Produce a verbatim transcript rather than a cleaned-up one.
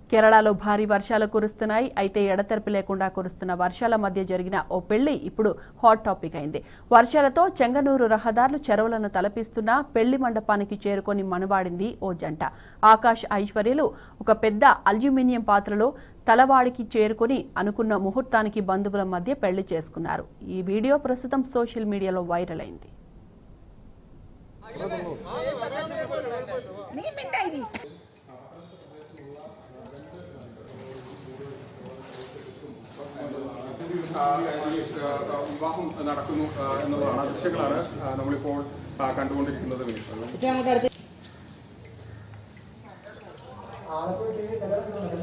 కేరళలో భారీ వర్షాలు కురుస్తున్నాయి. అయితే ఎడతెరిపి లేకుండా కురుస్తున్న వర్షాల మధ్య జరిగిన ఓ పెళ్లి ఇప్పుడు హాట్ టాపిక్ అయింది. వర్షాలతో చెంగనూరు రహదారులు చెరువులను తలపిస్తున్న పెళ్లి మండపానికి చేరుకొని మనవాడింది ఓ జంట. ఆకాష్, ఐశ్వర్యలు ఒక పెద్ద అల్యూమినియం పాత్రలో తలవాడికి చేరుకొని అనుకున్న ముహూర్తానికి బంధువుల మధ్య పెళ్లి చేసుకున్నారు. ఈ వీడియో ప్రస్తుతం సోషల్ మీడియాలో వైరల్ అయింది. വിവാഹം നടക്കുന്നു എന്നുള്ളതാണ് ദൃശ്യങ്ങളാണ് നമ്മളിപ്പോൾ കണ്ടുകൊണ്ടിരിക്കുന്നത്. ആലപ്പുഴ